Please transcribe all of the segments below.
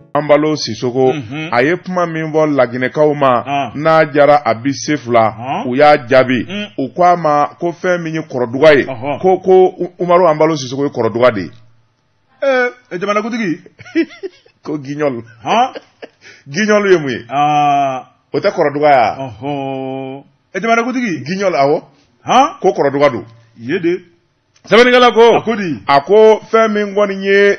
Ambalo Sisoko a ye kuma min fɔ Laginɛkaw ma n'a jara a bi se fila u y'a jaabi u ko a ma ko fɛn min ye kɔrɔduga ye ko Umaru Ambalo Sisoko ye kɔrɔduga de ye jamanakuntigi ko Guignol Guignol ye mun ye o tɛ kɔrɔduga ya jamanakuntigi Guignol awɔ ko kɔrɔduga do yede sɛbɛnnikɛla ko a ko fɛn min kɔni ye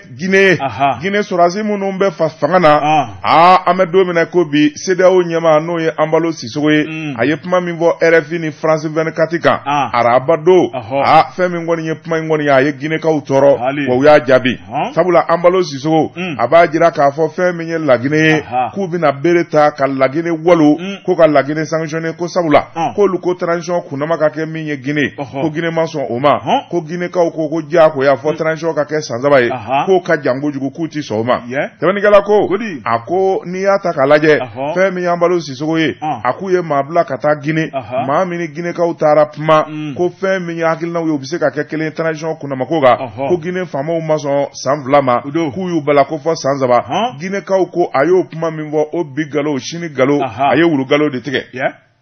Guinée sɔrɔdasi minnu bɛ fanga na an bɛ don min na ko bi CEDEAO ɲɛmaa n'o ye Ambalo Sisoko ye a ye kuma min fɔ RFI ni France 24 kan araba don fɛn min kɔni ye kuma in kɔni ye a ye Guinékaw tɔɔrɔ wa u y'a jaabi sabula Ambalo Sisoko a b'a jira k'a fɔ fɛn min ye Laginɛ ye k'u bɛna bere ta ka Laginɛ walo ko ka Laginɛ sanctionner ko sabula k'olu ko transition kunnama ka kɛ min ye Guinée ko Guinée ma sɔn o ma ko Guinékaw ko diyagoya fɔ transition ka kɛ san 3 ye k'o ka jan kojugu k'u ti sɔn o ma sɛbɛnnikɛla ko a ko n'i y'a ta k'a lajɛ fɛn min Ambalo Sisoko ye a k'u ye maa bila ka taa Guinée maa min ni Guinékaw taara kuma ko fɛn min ye hakilinaw ye u bɛ se ka kɛ kelen transition kunnamako kan ko Guinée faamaw ma sɔn san 2 ma k'u y'u bala ko fɔ san 3 Guinékaw ko a y'o kuma min fɔ o bi galo sini galo a ye wulu galo de tigɛ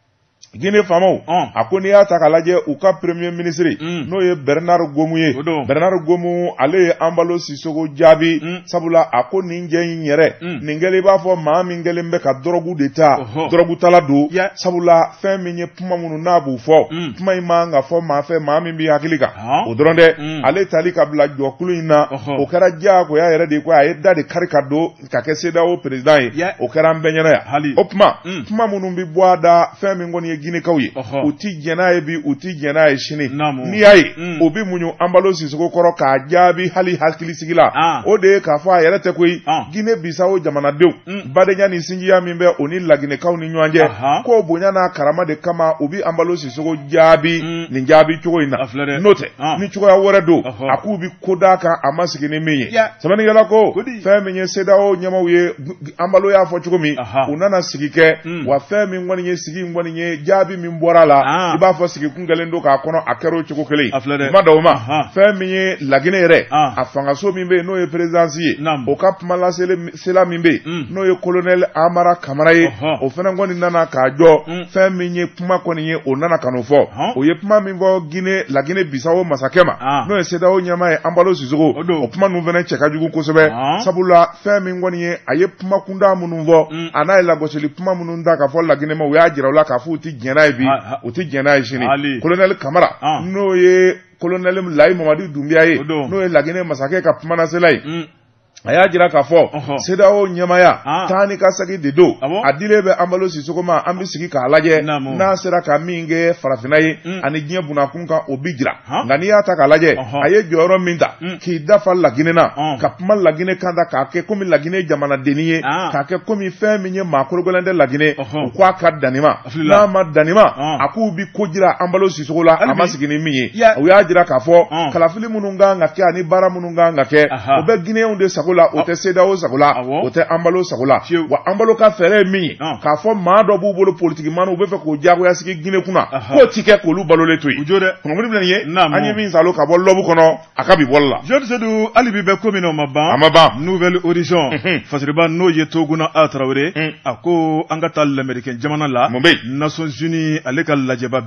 Guinée faamaw a ko n'i y'a ta k'a lajɛ u ka premier ministre n'o ye Bernard Gomu ye Bernard Gomu ale ye Ambalo Sisoko jaabi sabula a ko nin jɛ in yɛrɛ nin kɛlen b'a fɔ maa min kɛlen bɛ ka dɔrɔgu de ta dɔrɔgu tala don sabula fɛn min ye kuma minnu n'a b'u fɔ kuma in man ka fɔ maa fɛ maa min b'i hakili kan o dɔrɔn dɛ ale tali ka bila jɔkulu in na o kɛra diyagoya yɛrɛ de ko a ye da de kari ka don ka kɛ CEDEAO président ye o kɛra an bɛɛ ɲɛna yan o kuma minnu bɛ bɔ a da fɛn min kɔni ye Guinékaw ye u ti jɛn'a ye bi u ti jɛn'a ye sini n'i y'a ye o bi muɲu Ambalo Sisoko kɔrɔ k'a jaabi hali hakilisigi la o de ye k'a fɔ a yɛrɛ tɛ koyi Guinée Bissau jamanadenw badenya ni sinjiya min bɛ o ni Laginɛkaw ni ɲɔgɔn cɛ k'o bonya n'a karama de kama u bi Ambalo Sisoko jaabi nin jaabi cogo in na n'o tɛ ni cogoya wɛrɛ don a k'u bi ko d'a kan a ma sigi ni min ye sɛbɛnnikɛla ko fɛn min ye CEDEAO ɲɛmaw ye Ambalo y'a fɔ cogo min u nana sigi kɛ wa fɛn min kɔni ye sigi in kɔni ye jaabi min bɔra la i b'a fɔ sigi kun gɛlɛn don k'a kɔnɔ a kɛra o cogo kelen kuma da o ma fɛn min ye Laginɛ yɛrɛ a fangaso min bɛ yen n'o ye présidence ye o ka kuma lasela min bɛ yen n'o ye colonel Amara Kamara ye o fana kɔni nana k'a jɔ fɛn min ye kuma kɔni ye o nana ka n'o fɔ o ye kuma min fɔ Laginɛ Bissau masakɛ ma n'o ye CEDEAO ɲɛmaa ye Ambalo Sisoko o kuma ninnu fana cɛ ka jugu kosɛbɛ sabula fɛn min kɔni ye a ye kuma kunda minnu fɔ a n'a ye lagosili kuma minnu da ka fɔ Laginɛ ma o y'a jira o la k'a fɔ u ti jɛn'a ye bi u ti jɛn'a ye sini colonel Kamara n'o ye colonel Layi Mamadu Dunbiya ye n'o ye Laginɛ masakɛ ka kumanasela ye a y'a jira k'a fɔ CEDEAO ɲɛmaya taa ni ka segin de don a dilen bɛ Ambalo Sisoko ma an bɛ sigi k'a lajɛ n'a sera ka min kɛ farafinna ye ani diɲɛ bunakun kan o bi jira nka n'i y'a ta k'a lajɛ a ye jɔyɔrɔ min ta k'i dafa Laginɛ na ka kuma Laginɛ kan da k'a kɛ komi Laginɛ jamanadenni ye k'a kɛ komi fɛn min ye maakɔrɔ gɛlɛn tɛ Laginɛ u k'a ka danima n'a ma danima a k'u bi ko jira Ambalo Sisoko la a ma sigi ni min ye o y'a jira k'a fɔ kalafili minnu kan ka kɛ ani baara minnu kan ka kɛ o bɛ Guinéenw de sago la o tɛ CEDEAO sago la o tɛ Ambalo sago la wa Ambalo ka fɛɛrɛ ye min ye k'a fɔ maa dɔ b'u bolo politiki maanu u bɛ fɛ k'o diyagoya sigi Guinée kunna k'o ti kɛ k'olu balolen to yen kunnafoni bɛ nin ye an ye min salo ka bɔ lɔbu kɔnɔ a ka bi bɔli la Jɔn Seydou hali bi bɛ ko min na o ma ban Nouvelle Horizon fasiriba n'o ye Toguna A Traoré a ko an ka taa lamɛrikɛn jamana la Nations Unies ale ka lajɛba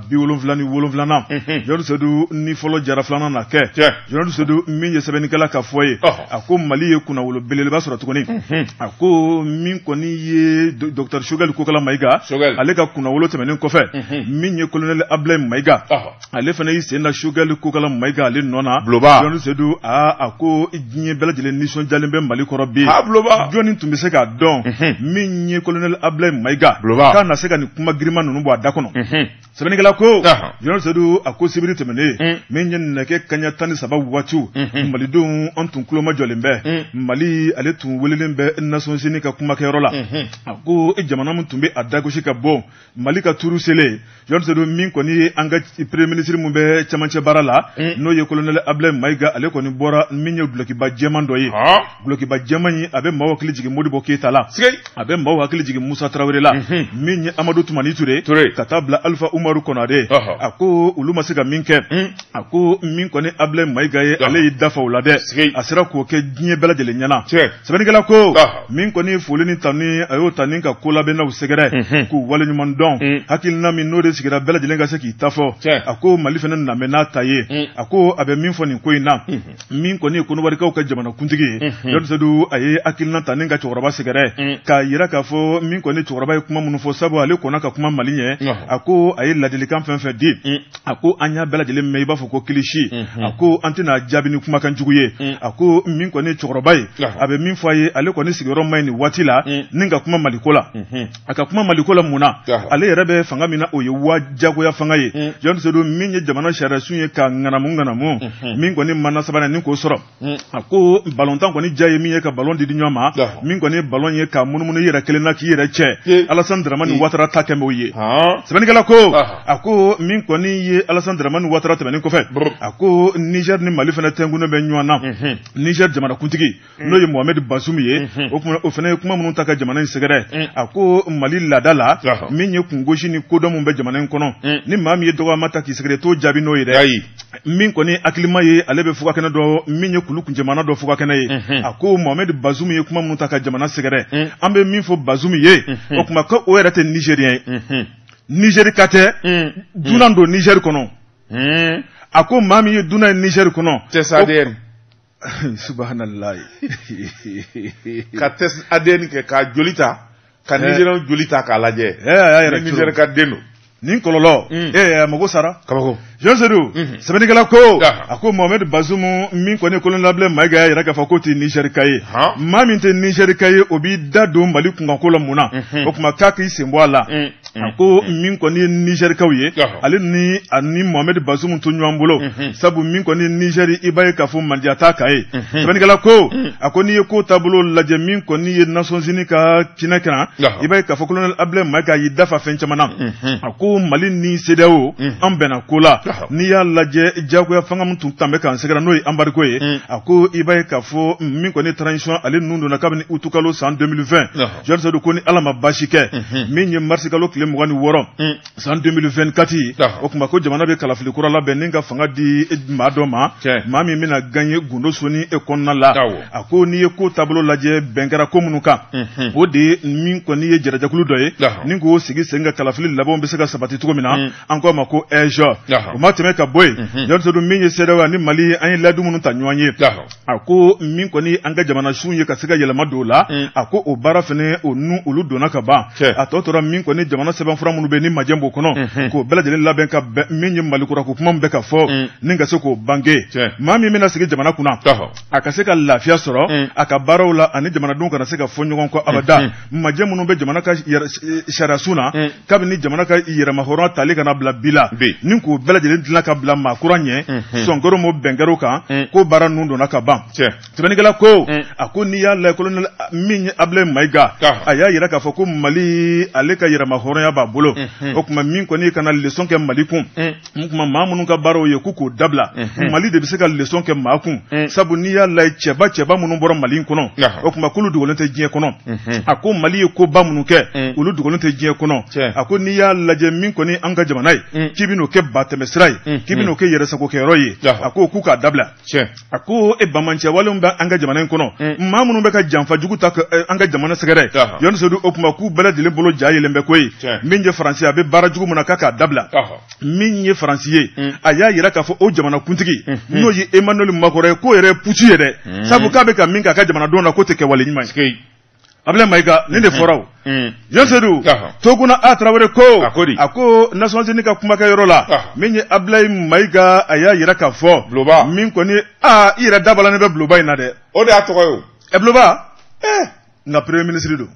77nan Jɔn Seydou ni fɔlɔ jara filanan na kɛ Jɔn Seydou min ye sɛbɛnnikɛla ka fɔ ye a ko Mali ye kunnawolo belebeleba sɔrɔ tuguni a ko min kɔni ye Dr Choguel Kokala Maïga ale ka kunnawolo tɛmɛnen kɔfɛ min ye colonel Ablaye Maïga ale fana y'i sen da Choguel Kokala Maïga ale nɔ na Jɔn Seydou a ko diɲɛ bɛɛ lajɛlen nisɔndiyalen bɛ Mali kɔrɔ bi jɔnni tun bɛ se k'a dɔn min ye colonel Ablaye Maïga k'a na se ka nin kuma girinma ninnu bɔ a da kɔnɔ sɛbɛnnikɛla ko Jɔn Seydou a ko sibiri tɛmɛnen min ye nɛgɛ kaɲɛ 13 waatiw malidenw an tun tulo ma jɔlen bɛ Mali ale tun welelen bɛ Nations Unies ka kumakɛyɔrɔ la a ko jamana min tun bɛ a dagosi ka bɔ Mali ka tuuru selen Jɔn Seydou min kɔni ye an ka premier ministre min bɛ cɛmancɛ baara la n'o ye colonel Ablaye Maïga ale kɔni bɔra min ye dulokiba jɛman dɔ ye dulokiba jɛman in a bɛ maaw hakili jigin Modibo Keyita la a bɛ maaw hakili jigin Musa Traoré la min ye Amadou Toumani Touré ka taa bila Alpha Umaru Konare a ko olu ma se ka min kɛ a ko min kɔni Ablaye Maïga ye ale y'i dafa o la dɛ a sera k'o kɛ diɲɛ bɛɛ lajɛlen lajɛlen ɲɛna sɛbɛnnikɛla ko min kɔni foli ni tani a y'o ta ni ka ko labɛnnaw sɛgɛrɛ k'u waleɲuman dɔn hakilina min n'o de sigira bɛɛ lajɛlen ka se k'i ta fɔ a ko Mali fɛnɛ namɛ n'a ta ye a ko a bɛ min fɔ nin ko in na min kɔni ye Konobarikaw ka jamanakuntigi ye Yɔrɔ Seydou a ye hakilina ta ni ka cɛkɔrɔba sɛgɛrɛ k'a yira k'a fɔ min kɔni cɛkɔrɔba ye kuma minnu fɔ sabu ale kɔnna ka kuma Mali ɲɛ a ko a ye ladilikan fɛn fɛn di a ko an y'a bɛɛ lajɛlen mɛn i b'a fɔ ko kilisi a ko an tɛna jaabi ni kumakan jugu ye a ko min kɔni cɛkɔrɔba ye a bɛ min fɔ a ye ale kɔni sigiyɔrɔ man ɲi nin waati la ni ka kuma Maliko la a ka kuma Maliko la mun na ale yɛrɛ bɛ fanga min na o ye jagoya fanga ye Yɔrɔ Seydou min ye jamana sariyasun ye ka ŋanamu min kɔni mana sabanan ni k'o sɔrɔ a ko balontan kɔni ja ye min ye ka balon di ɲɔgɔn ma min kɔni balon ye ka munumunu i yɛrɛ kelen na k'i yɛrɛ cɛ Alassane Dramane Ouattara ta kɛmɛ o ye sɛbɛnnikɛla ko a ko min kɔni ye Alassane Dramane Ouattara tɛmɛnen kɔfɛ a ko Niger ni Mali fɛnɛ tɛnkunnen bɛ ɲɔgɔn na Niger jamanakuntigi n'o ye Mohamed Bazoum ye o fɛnɛ ye kuma minnu ta ka jamana in sɛgɛrɛ a ko Mali laada la min ye kungosi ni kodɔn min bɛ jamana in kɔnɔ ni maa min ye dɔgɔyama ta k'i sɛgɛrɛ t'o jaabi n'o ye dɛ min kɔni hakilima ye ale bɛ fugakɛnɛ dɔ min ye kulu kun jamana dɔ fugakɛnɛ ye a ko Mohamed Bazoum ye kuma minnu ta ka jamana sɛgɛrɛ an bɛ min fɔ Bazoum ye o kuma ko o yɛrɛ tɛ Nigérien ye Niger ka tɛ dunan don Niger kɔnɔ a ko maa min ye dunan ye Niger kɔnɔ test ADN subhanallah ka test ADN kɛ ka joli ta ka Nigérian joli ta k'a lajɛ Niger ka den don nin kɔlɔlɔ mago sara kabako Yɔrɔ Seydou sɛbɛnnikɛla ko a ko Mohamed Bazoum min kɔni kolonilabila Mayiga y'a yira k'a fɔ k'o tɛ Niger ka ye maa min tɛ Niger ka ye o b'i da don Mali kunkanko la mun na o tuma k'a k'i sen bɔ a la a ko min kɔni ye Nigerikaw ye ale ni Mohamed Bazoum to ɲɔgɔn bolo sabu min kɔni Niger i b'a ye k'a fɔ mandiya t'a kan ye sɛbɛnnikɛla ko a ko n'i ye ko taabolo lajɛ min kɔni ye Nations Unies ka cinɛ kan i b'a ye k'a fɔ kolonilabila Mayiga y'i dafa fɛn caman na a ko Mali ni CEDEAO an bɛnna ko la n'i y'a lajɛ jagoya fanga min tun bɛ k'an sɛgɛrɛ n'o ye embargo ye a ko i b'a ye k'a fɔ min kɔni transition ale ninnu donna kabini août kalo san 2020 Yɔrɔ Seydou ko ni Ala ma baasi kɛ min ye mars kalo tile 26 san 2024 o tuma ko jamana bɛ kalafili kura labɛn ni ka fanga di maa dɔ ma maa min bɛna gagner gundo soni e kɔnɔna la a ko n'i ye ko taabolo lajɛ bɛn kɛra ko minnu kan o de ye min kɔni ye jarajakulu dɔ ye ni k'o sigi sen ka kalafili labɛnw bɛ se ka sabati cogo min na an k'a ma ko EJO o ma tɛmɛ ka bɔ yen Yɔrɔ Seydou min ye CEDEAO ni Mali an ye ladu minnu ta ɲɔgɔn ye a ko min kɔni an ka jamana sun ye ka se ka yɛlɛma don o la a ko o baara fɛnɛ olu donna ka ban a tɔ tora min kɔni jamana sɛbɛnfura minnu bɛ ni majɛ b'o kɔnɔ k'o bɛɛ lajɛlen labɛn ka min ye Malikurako kuma min bɛ ka fɔ ni ka se k'o bange maa min bɛna sigi jamana kunna a ka se ka lafiya sɔrɔ a ka baaraw la ani jamanadenw kana se ka fɔ ɲɔgɔn kɔ abada majɛ minnu bɛ jamana ka sariyasun na kabini jamana ka yɛrɛmahɔrɔnya tali kana bila bi la ni k'o bɛɛ lajɛlen dilan ka bila maa kura ɲɛ sɔnkɔrɔ mo bɛnkɛrɛw kan ko baara ninnu donna ka ban sɛbɛnnikɛla ko a ko n'i y'a lajɛ kolonɛli min ye Ablaye Mayiga a y'a yira k'a fɔ ko Mali ale ka yɛrɛmahɔrɔnya b'a bolo o tuma min kɔni kana leçon kɛ Mali kun o tuma maa minnu ka baaraw ye k'o dabila Mali de bɛ se ka leçon kɛ maa kun sabu n'i y'a lajɛ cɛba minnu bɔra Mali in kɔnɔ o tuma k'olu dogolen tɛ diɲɛ kɔnɔ a ko Mali ye koba minnu kɛ olu dogolen tɛ diɲɛ kɔnɔ a ko n'i y'a lajɛ min kɔni an ka jamana ye k'i bɛn'o kɛ batɛmɛsira ye k'i bɛn'o kɛ yɛrɛsagokɛyɔrɔ ye a ko k'u k'a dabila a ko bamancɛwalenw bɛ an ka jamana in kɔnɔ maa minnu bɛ ka janfa jugu ta an ka jamana sɛgɛrɛ Yɔrɔ Seydou o tuma k'u bɛɛ lajɛlen bolo ja yɛlɛn bɛ ko ye min ye Faransi a bɛ baara jugu min na k'a dabila min ye Faransi ye a y'a yira k'a fɔ o jamanakuntigi n'o ye Emmanuel Macron ye k'o yɛrɛ puci ye dɛ sabu k'a bɛ ka min k'a ka jamanadenw na k'o tɛ kɛwale ɲuman ye Ablaye Mayiga nin de fɔra o Yɔrɔ Seydou Togouna A Traoré ko a ko Nations Unies ka kumakɛyɔrɔ la min ye Ablaye Mayiga a y'a yira k'a fɔ min kɔni i yɛrɛ dabalanen bɛ Buloba in na dɛ o de y'a tɔgɔ ye o Buloba nka premier ministre don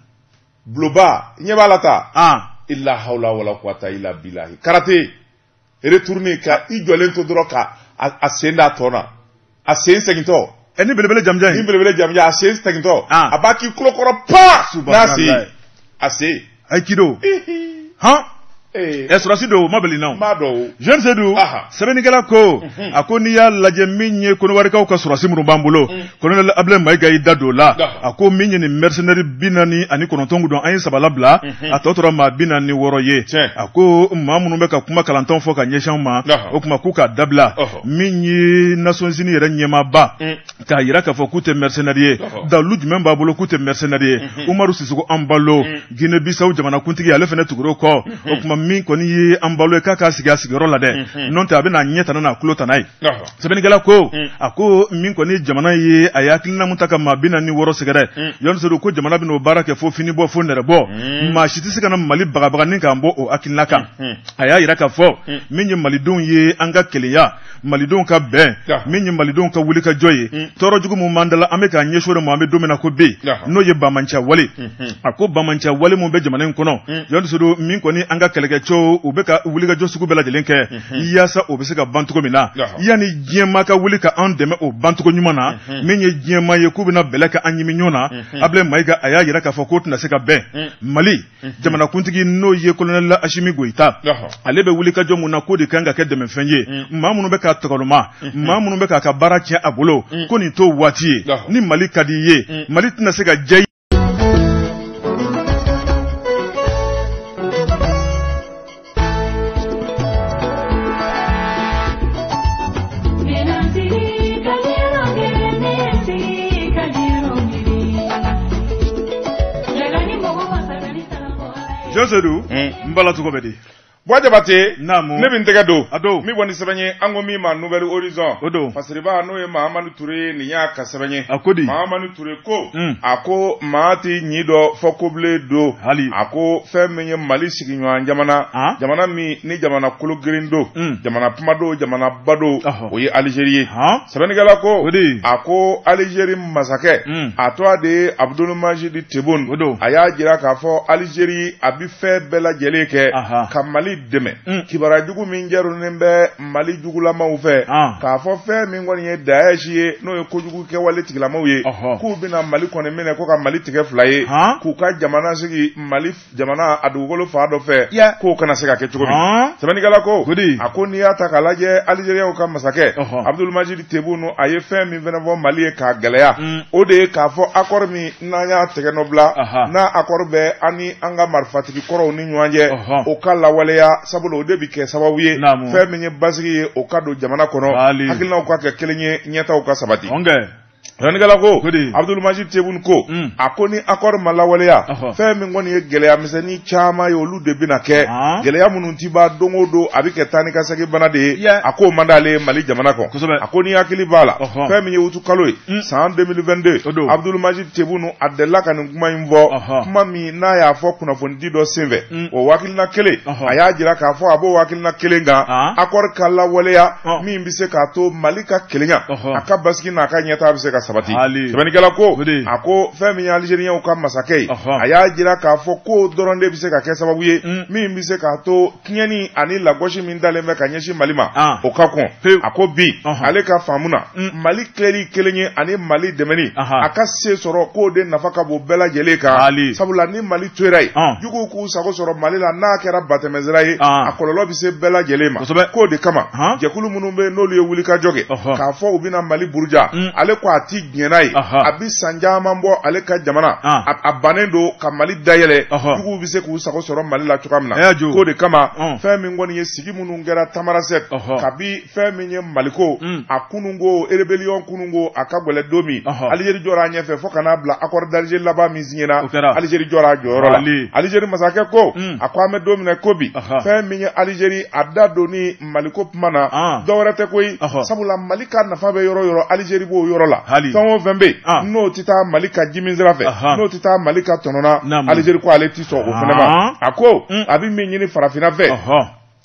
Buloba ɲɛ b'a la ta illa hawla wala quwwata illa billahi karate retourner ka i jɔlen to dɔrɔn ka a sen da tɔ na a sen segintɔ ni belebele jamja ni belebele jamja a sen segintɔ a b'a k'i kulokɔrɔ pa n'a se a se aikido Surasi do mabeli non jeune Seydou sɛbɛnnikɛla ko a ko n'i y'a lajɛ min ye Konɔwarikaw ka surasi minnu b'an bolo Colonel Ablaye Mayiga y'i da don la a ko min ye nin mercenaire 49 don an ye sabala bila a tɔ tora maa 46 ye a ko maa minnu bɛ ka kuma kalantanw fɔ ka ɲɛsin ma o kuma k'u ka dabila min ye Nations Unies yɛrɛ ɲɛmaaba k'a yira k'a fɔ k'u tɛ mercenaire ye dalu jumɛn b'a bolo k'u tɛ mercenaire ye Umaru Sisoko an balo Guinée Bissau jamanakuntigi ale fana tugura o kɔ o kuma min kɔni ye an balo ye k'a k'a sigi a sigiyɔrɔ la dɛ n'o tɛ a bɛna ɲɛ tana n'a kulo tana ye sɛbɛnnikɛla ko a ko min kɔni jamana ye a ye hakilina mun ta ka maa 46 sɛgɛrɛ Yɔrɔ Seydou ko jamana bɛna o baara kɛ fo fini bɔ fo nɛrɛ bɔ maa si tɛ se ka na Mali bagabaganin k'an bɔ o hakilina kan a y'a yira k'a fɔ min ye malidenw ye an ka kelenya malidenw ka bɛn min ye malidenw ka wuli ka jɔ ye tɔɔrɔ jugu mun b'an dala an bɛ k'a ɲɛso de ma an bɛ don min na ko bi n'o ye bamanciya wale a ko bamanciya wale mun bɛ jamana in kɔnɔ Yɔrɔ Seydou min kɔni an ka kɛlɛkɛcɛw u bɛ ka wuli ka jɔ sugu bɛɛ lajɛlen kɛ yaasa o bɛ se ka ban cogo min na yanni diɲɛmaa ka wuli ka an dɛmɛ o bancogo ɲuman na min ye diɲɛmaa ye k'u bɛna bɛlɛ kɛ an ɲimi ɲɔgɔn na Ablaye Mayiga a y'a yira k'a fɔ k'o tɛna se ka bɛn Mali jamanakuntigi n'o ye Colonel Assimi Goïta ale bɛ wuli ka jɔ mun na k'o de kan ka kɛ dɛmɛfɛn ye maa minnu bɛ k'a tɔgɔloma maa minnu bɛ k'a ka baara tiɲɛ a bolo ko nin t'o waati ye ni Mali ka di i ye Mali tɛna se ka diya Jeune Seydou mbala tugo bɛ di Jabate Namu ne bin tɛgɛ don ado mi bɔni sɛbɛn ye an ko min ma Nouvelle Horizon fasiriba n'o ye Mahamadu Touré nin y'a ka sɛbɛn ye Mahamadu Touré ko a ko maa ti ɲi dɔ fɔ kobilen don a ko fɛn min ye Mali sigiɲɔgɔn jamana min ni jamana kolo girin don jamana kuma don jamana ba don o ye Algérie ye sɛbɛnnikɛla ko a ko Algérie masakɛ a tɔgɔ de ye Abdulmajid Tebboune a y'a jira k'a fɔ Algérie a bi fɛn bɛɛ lajɛlen kɛ ka Mali dɛmɛ kibara jugu min jarunen bɛ Mali jugulamaw fɛ k'a fɔ fɛn min kɔni ye Daesh ye n'o ye kojugu kɛwale tigilamaw ye k'u bɛna Mali kɔni minɛ ko ka Mali tigɛ fila ye k'u ka jamana sigi Mali jamana a dugukolo fan dɔ fɛ k'o kana se ka kɛ cogo min sɛbɛnnikɛla ko a ko n'i y'a ta k'a lajɛ Algériens ka masakɛ Abdulmajid Tebboune a ye fɛn min fɛnɛ fɔ Mali ye k'a gɛlɛya o de ye k'a fɔ accord min n'an y'a tɛgɛ nɔ bila n'a accord bɛ an ni an ka marifatigi kɔrɔw ni ɲɔgɔn cɛ o ka lawaleya sabula o de bi kɛ sababu ye fɛn min ye basigi ye o ka don jamana kɔnɔ hakilinaw ka kɛ kelen ye ɲɛtaw ka sabati Sɛbɛnnikɛla ko Abdulmajid Tebboune ko a ko ni accord ma lawaleya fɛn min kɔni ye gɛlɛya misɛnnin caman ye olu de bɛna kɛ gɛlɛya minnu ti ba don o don a bɛ kɛ taa ni ka segin bana de ye a ko man d'ale Mali jamana kɔ a ko ni hakili b'a la fɛn min ye utu kalo ye san 2022 Abdulmajid Tebboune a delila ka nin kuma in fɔ kuma min n'a y'a fɔ kunnafonidi dɔ senfɛ o hakilina kelen a y'a jira k'a fɔ a b'o hakilina kelen kan accord ka lawaleya min bɛ se k'a to Mali ka kelenya a ka basigi n'a ka ɲɛtaa bɛ se ka sabati sɛbɛnnikɛla ko a ko fɛn min ye Algériens ka masakɛ ye a y'a jira k'a fɔ ko dɔrɔn de bɛ se ka kɛ sababu ye min bɛ se k'a to tiɲɛni ani lagosi min dalen bɛ ka ɲɛsin Mali ma o ka kɔn a ko bi ale ka faamu na Mali tileli kelen ye ani Mali dɛmɛni a ka se sɔrɔ k'o de nafa ka bon bɛɛ lajɛlen kan sabula ni Mali tora yen juguw k'u sago sɔrɔ Mali la n'a kɛra batɛmɛsira ye a kɔlɔlɔ bɛ se bɛɛ lajɛlen ma k'o de kama jɛkulu minnu bɛ n'olu ye wulikajɔ kɛ k'a fɔ u bɛna Mali buruja ale ko a ti diɲɛna ye a bi san caman bɔ ale ka jamana a bannen don ka Mali dayɛlɛ juguw bɛ se k'u sago sɔrɔ Mali la cogoya min na k'o de kama fɛn min kɔni ye sigi minnu kɛra Tamarasɛte kabi fɛn min ye Maliko a kununko rébellion kununko a ka gɛlɛn don min Algérie jɔra a ɲɛfɛ fo ka n'a bila accord d'Alger laban min signé Algérie jɔra a jɔyɔrɔ la Algérie masakɛ ko a ko an bɛ don min na ko bi fɛn min ye Algérie a da don ni Maliko kuma na dɔwɛrɛ tɛ koyi sabula Mali ka nafa bɛ yɔrɔ yɔrɔ Algérie b'o yɔrɔ la fɛn o fɛn bɛ yen n'o tɛ taa Mali ka jimin sira fɛ n'o tɛ taa Mali ka tɔnɔ na Algérie ko ale tɛ sɔn o fana ma a ko a bɛ min ɲini farafinna fɛ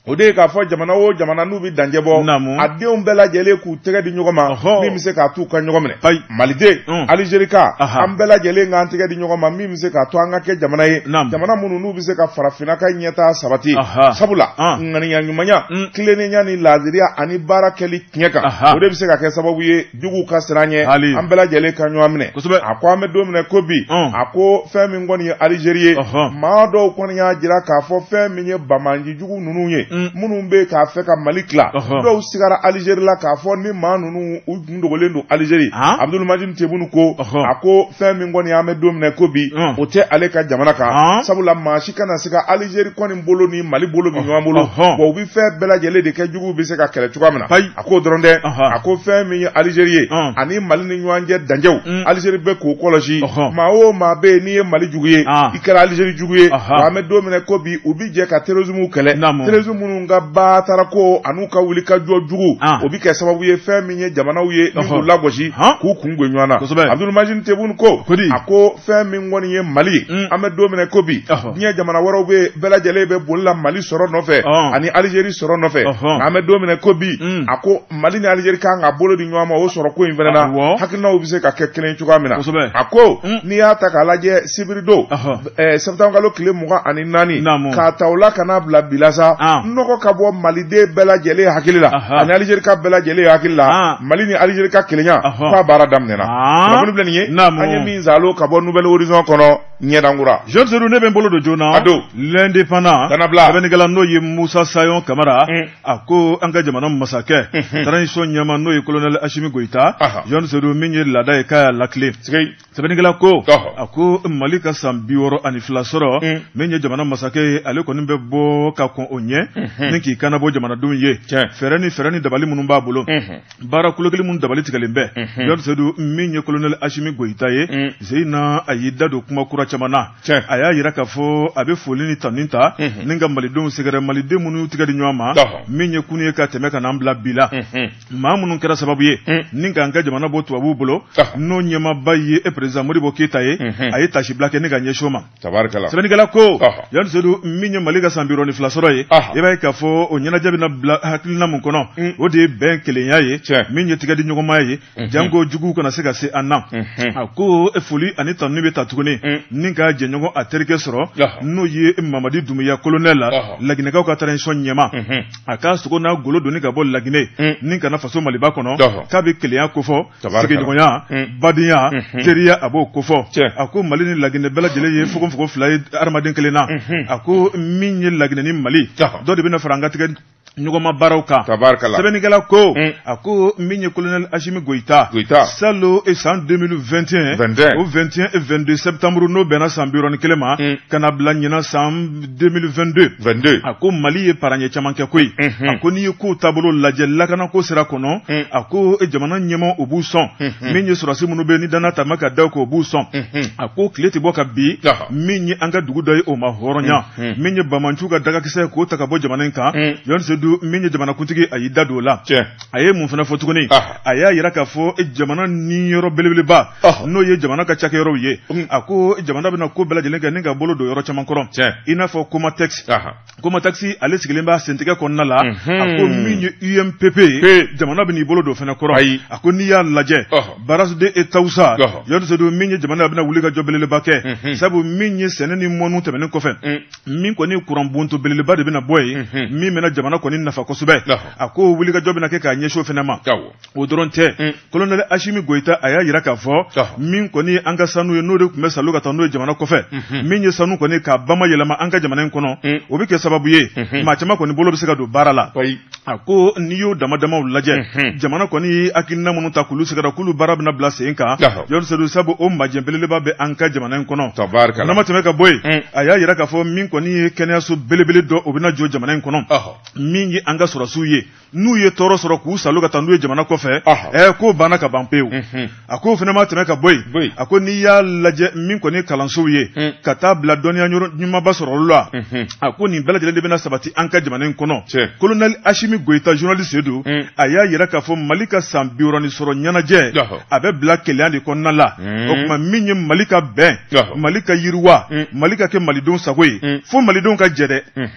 o de k'a fɔ jamana o jamana n'u bi danje bɔ a denw bɛɛ lajɛlen k'u tɛgɛ di ɲɔgɔn ma min bɛ se k'a t'u ka ɲɔgɔn minɛ maliden Alizerika an bɛɛ lajɛlen k'an tɛgɛ di ɲɔgɔn ma min bɛ se k'a to an ka kɛ jamana ye jamana minnu n'u bɛ se ka farafinna ka ɲɛtaa sabati sabula ŋaniya ɲumanya tilennenya ni laadiriya ani baara kɛli tiɲɛ kan o de bɛ se ka kɛ sababu ye juguw ka siran ɲɛ an bɛɛ lajɛlen ka ɲɔgɔn minɛ a ko an bɛ don min ko bi a ko fɛn min kɔni ye Alizeri ye maa dɔw kɔni y'a jira k'a fɔ fɛn min ye bamanji jugu ninnu ye minnu bɛ k'a fɛ ka Mali tila dɔw sigara Alizeri la k'a fɔ ni maa ninnu u kun dogolen don Alizeri Abdul Majid Tebboune ko a ko fɛn min kɔni an bɛ don min ko bi o tɛ ale ka jamana kan sabula maa si kana se ka Alizeri kɔni bolo ni Mali bolo bi ɲɔgɔn bolo wa u bɛ fɛn bɛɛ lajɛlen de kɛ juguw bɛ se ka kɛlɛ cogoya min na a ko dɔrɔn dɛ a ko fɛn min ye Alizeri ye ani Mali ni ɲɔgɔn cɛ danjew Alizeri bɛ k'o kɔlɔsi maa o maa bɛ yen n'i ye Mali jugu ye i kɛra Alizeri jugu ye wa an bɛ don min ko bi u bi jɛ ka terrorisme kɛlɛ terrorisme minnu ka baatara ko an'u ka wuli ka jɔ jugu o bi kɛ sababu ye fɛn min ye jamanaw ye ni k'u lagosi k'u kun gwe ɲɔgɔn na Abdul Majid Tebboune ko a ko fɛn min kɔni ye Mali ye an bɛ don min ko bi diɲɛ jamana wɛrɛw bɛɛ lajɛlen bɛ boli la Mali sɔrɔ nɔfɛ ani Alizeri sɔrɔ nɔfɛ an bɛ don min ko bi a ko Mali ni Alizeri kan ka bolo di ɲɔgɔn ma o sɔrɔ ko in fana na hakilinaw bɛ se ka kɛ kelen cogoya min na a ko n'i y'a ta k'a lajɛ sibiri don septembre kalo tile 24 k'a ta o la ka n'a bila bila sa nɔgɔ ka bɔ Maliden bɛɛ lajɛlen hakili la ani Alizeri ka bɛɛ lajɛlen hakili la Mali ni Alizeri ka kelenya k'a baara daminɛna kunnafoni filɛ nin ye an ye min zalo ka bɔ Nouvelle Horizon kɔnɔ ɲɛdankura Jean Seydou ne bɛ n bolo don joona l'indépendant sɛbɛnnikɛla n'o ye Musa Sayon Kamara a ko an ka jamana masakɛ transition ɲɛma n'o ye colonel Assimi Goïta Jean Seydou min ye laada ye k'a y'a lakile sɛbɛnnikɛla ko a ko Mali ka san 62 sɔrɔ min ye jamana masakɛ ye ale kɔni bɛ bɔ ka kɔn o ɲɛ ni k'i kanabɔ jamanadenw ye fɛɛrɛ ni dabali minnu b'a bolo baara kulokelen minnu dabali tigɛlen bɛ Jean Seydou min ye colonel Assimi Goïta ye Zeyina a y'i da don kuma kura caman na a y'a yira k'a fɔ a bɛ foli ni tanni ta ni ka malidenw sɛgɛrɛ maliden minnu tigɛ di ɲɔgɔn ma min ye kunu ye ka tɛmɛ ka n'an bila bi la maa minnu kɛra sababu ye ni k'an ka jamana bɔ tubabuw bolo n'o ɲɛmaaba ye président Modibo Keyita ye a ye tasibila kɛ ni ka ɲɛsin o ma sɛbɛnnikɛla ko Jean Seydou min ye Mali ka san 62 sɔrɔ ye i b'a ye k'a fɔ o ɲɛnajɛ bɛna bila hakilina mun kɔnɔ o de ye bɛn kelenya ye min ye tigɛ di ɲɔgɔnma ye janko juguw kana se ka se an na a ko foli ani tanni bɛ ta tuguni ni ka jɛɲɔgɔn a terikɛ sɔrɔ n'o ye Mamadi Doumbouya colonel la Laginɛkaw ka transition ɲɛma a k'a sogo n'a golo doni ka bɔ Laginɛ ni kana faso Maliba kɔnɔ k'a bɛ kelenya kofɔ sigiɲɔgɔnya badenya teriya a b'o kofɔ a ko Mali ni Laginɛ bɛɛ lajɛlen ye fogofogo 2 ye adamaden kelen na a ko min ye Laginɛ ni Mali dɔ de bɛna fara an ka tigɛ ɲɔgɔnma baaraw kan sɛbɛnnikɛla ko a ko min ye colonel Assimi Goïta salo san 2021 o 21 et 22 septembre n'o bɛnna san 61 ma ka na bila ɲina san 2022 a ko Mali ye paraɲɛ caman kɛ koyi a ko n'i ye kow taabolo lajɛ lakana ko sira kɔnɔ a ko jamana ɲɛma o b'u sɔn min ye sɔrɔsi minnu bɛ ni danna tama ka da o b'u sɔn a ko tile tɛ bɔ ka bi min ye an ka dugu dɔ ye o ma hɔrɔnya min ye Bamanju ka dagakisɛ k'o ta ka bɔ jamana in kan min ye jamanakuntigi a y'i da don o la a ye mun fana fɔ tuguni a y'a yira k'a fɔ jamana ni yɔrɔ belebeleba n'o ye jamana ka cakɛyɔrɔw ye a ko jamana bɛna ko bɛɛ lajɛlen kɛ ni ka bolo don yɔrɔ caman kɔrɔ i n'a fɔ Comatex ale sigilen b'a sentigɛ kɔnɔna la a ko min ye UMPP jamana bɛn'i bolo don fana kɔrɔ a ko n'i y'a lajɛ Barasde et Taoussa Jean Seydou min ye jamana bɛna wuli ka jɔ belebeleba kɛ sabu min ye sɛnɛ ni mɔnu tɛmɛnen kɔfɛ min kɔni kuran bonto belebeleba de bɛna bɔ ye min bɛna jamana kɔni nafa kosɛbɛ a ko wuli ka jɔ bɛna kɛ k'a ɲɛsin o fana ma o dɔrɔn tɛ colonel Assimi Goïta a y'a yira k'a fɔ min kɔni an ka sanu ye n'o de tun bɛ salo ka taa n'o ye jamana kɔfɛ min ye sanu kɔni k'a bama yɛlɛma an ka jamana in kɔnɔ o bɛ kɛ sababu ye maa caman kɔni bolo bɛ se ka don baara la a ko n'i y'o damadamaw lajɛ jamana kɔni hakilina minnu ta k'olu sɛgɛrɛ k'olu baara bɛna bila sen kan Jean Seydou sabu o majɛ belebeleba bɛ an ka jamana in kɔnɔ n'ama tɛmɛ ka bɔ yen a y'a yira k'a fɔ min kɔni ye kɛnɛyaso belebele dɔ o bɛna jɔ jamana in kɔnɔ min ye an ka sɔrɔsiw ye n'u ye tɔɔrɔ sɔrɔ k'u salo ka taa n'u ye jamana kɔfɛ k'o banna ka ban pewu a ko fana ma tɛmɛ ka bɔ yen a ko n'i y'a lajɛ min kɔni kalansow ye ka taa bila dɔnniya ɲumanba sɔrɔ olu la a ko nin bɛɛ lajɛlen de bɛna sabati an ka jamana in kɔnɔ colonel Assimi Goïta journaliste Seydou a y'a yira k'a fɔ Mali ka san 60 sɔrɔ ɲɛnajɛ a bɛ bila kelenya de kɔnɔna la o tuma min ye Mali ka bɛn Mali ka yiriwa Mali ka kɛ malidenw sago ye fo malidenw ka jɛ dɛ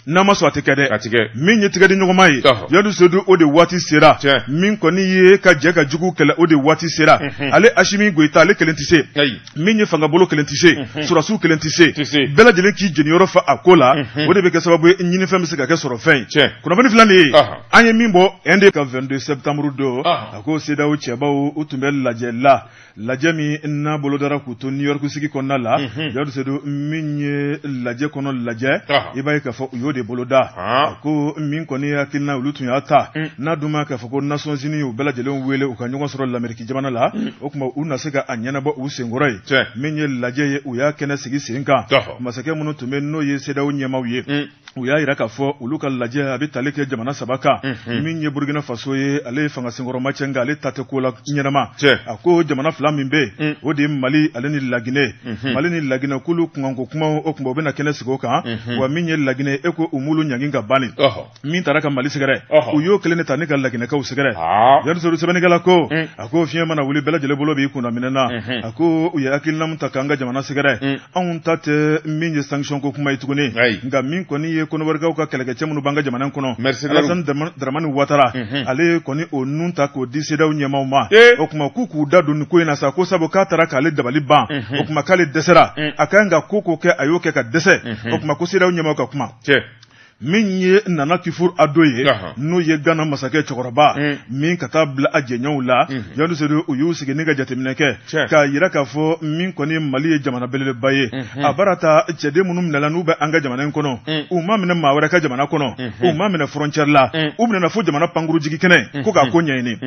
nama so atekede min ye tigedi nyogoma ye yadu sedu o de wati sera min koni ye ka je ka jugu kele o de wati sera ale Ashimi Goita ale kelentise min ye fanga bolo kelentise surasu kelentise bela jelen ki jenioro fa akola o de be ke sababu nyini fem se ka ke soro fen kuna bani flani anye mimbo ende ka 22 septembre do ako seda o cheba o tumbel laje mi na bolo dara ku to New York sigi konna la yadu sedu min ye laje kono laje ibaye ka fo yo de boloda ko min koni akina ulutun ya ta na duma ka fo ko Nations Unies u bela jelen wele u ka nyugo soro l'Amerique jamana la o kuma una sega anyana ba u sengorai min ye laje ye u ya kena sigi sinka masake munu tume no ye seda o nyama u ye u ya ira ka fo uluka laje abi taleke jamana sabaka min ye Burkina Faso ye ale fanga sengoro machenga ale tate ko la nyama ako jamana flamimbe o de Mali ale ni lagine Mali ni lagine kulu kungo kuma o kuma bena kena sigo kan wa min ye lagine eko umulu nyanginga bani min taraka Mali sigare uyo kelene tane ka lagine ka usigare yar so sebene gala ko ako fiye mana wuli bela jele bolo bi kuna minena ako uya akilna mutakanga jamana sigare an tate min ye sanction ko kuma itugune nga min koni ye kono warga ka keleke chemunu banga jamana kono Alassane Dramane Ouattara ale koni onunta ko diseda unyema uma o kuma kuku dadu ni ko ina sa ko sabo ka taraka ale dabali ban o kuma kale desera akanga koko ke ayoke ka dese o kuma ko seda unyema ka kuma min ye nana kifur adoye no ye gana masake chokoroba min kata bla ajenyaw la yandu sedu uyu sigi niga jatemineke ka yira ka fo min koni Mali ye jamana belele baye abarata chede munum nala nube anga jamana kono umma mina mawara ka jamana kono umma mina frontière la ubna na fo jamana panguru jigi kene ko ka konyeni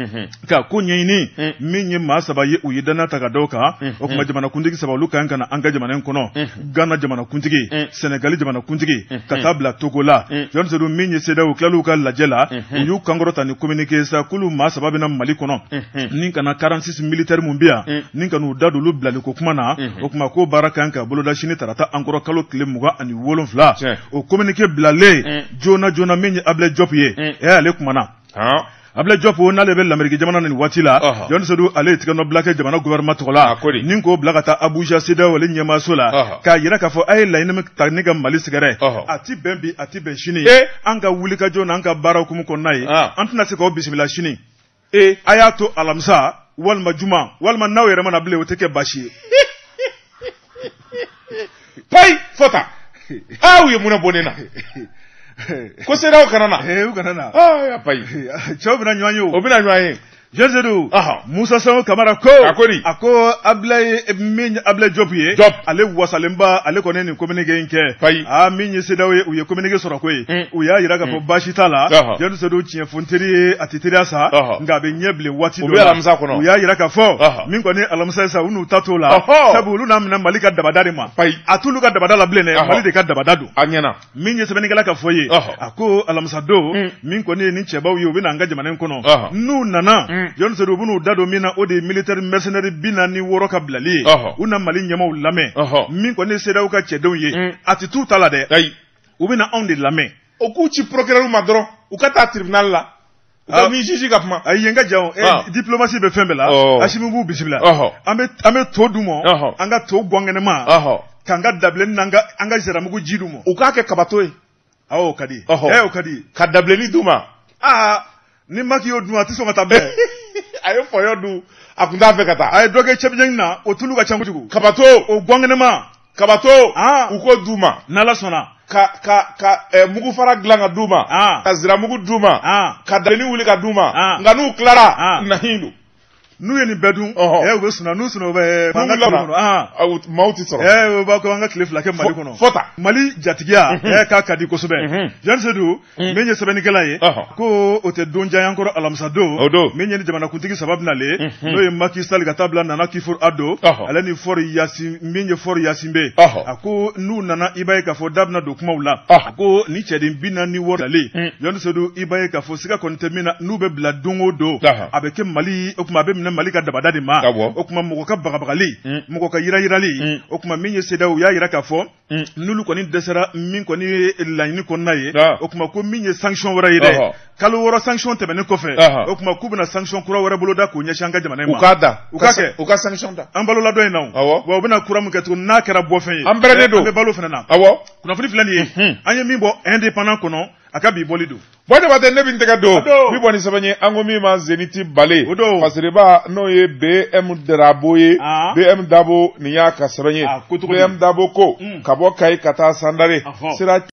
min ye masaba ye uyidana taka doka o kuma jamana kundigi sabalu kan kana anga jamana kono Ghana jamana kundigi Senegal jamana kundigi kata bla Togo la yon sedu minye seda o klalu ka lajela uyu kangorota ni communiquer sa kulu ma sababu na Mali kono ninka na 46 militaire mumbia ninka nu dadulu blali ko kuma na o kuma ko baraka anka boloda shini tarata ankoro kalo kile muga ani wolonfla o communiquer blale jona minye able job ye ale kuma na Abla Jopo na level l'Amérique jamana ni watila yon sedu ale tikano blake jamana gouvernement tola ninko blakata Abuja sida wale nyama sola ka yira ka fo ay la ina taniga Mali sigare ati bembi ati ben shini anga wulika jona anga bara kumu konnai antuna se ko bismillah shini ayato alamsa wal majuma wal manaw yere mana ble woteke bashi pay fota awu muna bonena ko sera ukanana ukanana ya pai chobina nywanyo obina nywaye Jezedu Musa Sao Kamara ko ako able job ye ale wasalemba ale koneni communique nke minye sedawe uye communique sora ko uya yiraga po bashitala Jezedu chien fonteri atitiri asa ngabe nyeble wati do uya yiraga fo min koni alamsa sa unu tatola sabu luna na malika dabadari ma atulu ka dabadala blene mali de ka dabadadu anyana minye sebenigala ka foye ako alamsa do min koni ni cheba uye obina ngaje manen kono nu nana yon sedu bunu dado mina odi military mercenary bina ni woro ka blali una Mali nyama ulame min ko ne seda uka chedon ye ati tout ala de ubina on de lame okuchi procureur madro ukata tribunal la mi jiji kapma ayenga jaw diplomatie be fembela ashimu bisibila ame to dumo anga to gwangene ma kanga dablen nanga anga jera mugu jidumo ukake kabatoy kadi kadi kadableni duma ni maki yo duma tiso ngata be ayo foyo du akunda fekata ay doge chebjeng na otulu ka chambutugu kabato o gwangene ma kabato uko duma nala sona mugu fara glanga duma azira mugu duma kadaleni wuli ka duma nganu clara na hindu nu yeni bedun we suna nu suna be mauti soro we ba ko anga cliff la ke Mali kono fota Mali jatigia ka kadi ko sobe jan sedu menye sebeni kala ye ko ote donja yankoro alamsa do menye ni jamana kuntigi sababu na le no ye Macky Sall ga tabla nana kifur ado alani for yasi menye for yasimbe ako nu nana ibaye ka fo dabna do kuma wula ako ni chedin bina ni wor le jan sedu ibaye ka fo sika kontemina nu be bla dongo do abeke Mali okuma be daminɛ Mali ka dabada de ma o kuma mɔgɔ ka bagabagali mɔgɔ ka yirayirali o kuma min ye CEDEAO u y'a yira k'a fɔ n'olu kɔni dɛsɛra min kɔni ye laɲini kɔnɔna ye o kuma ko min ye sanction wɛrɛ ye dɛ kalo 6 sanction tɛmɛnen kɔfɛ o kuma k'u bɛna sanction kura wɛrɛ bolo da k'u ɲɛsin an ka jamana in ma u ka sanction da an balola dɔ in na wa u bɛna kura mun kɛ tuguni n'a kɛra bɔfɛn ye an bɛrɛnnen don an bɛ balo fana na kunnafoni filɛ nin ye an ye min bɔ indépendant kɔnɔ a ka bi bɔli don Jabatɛ ne bɛ tɛgɛ don min bɔ ni sɛbɛn ye an ko min ma Zeniti Bale Fasiriba n'o ye BM Darabo ye BM Dabo nin y'a ka sɛbɛn ye BM Dabo ko ka bɔ Kayi ka taa Sandare sira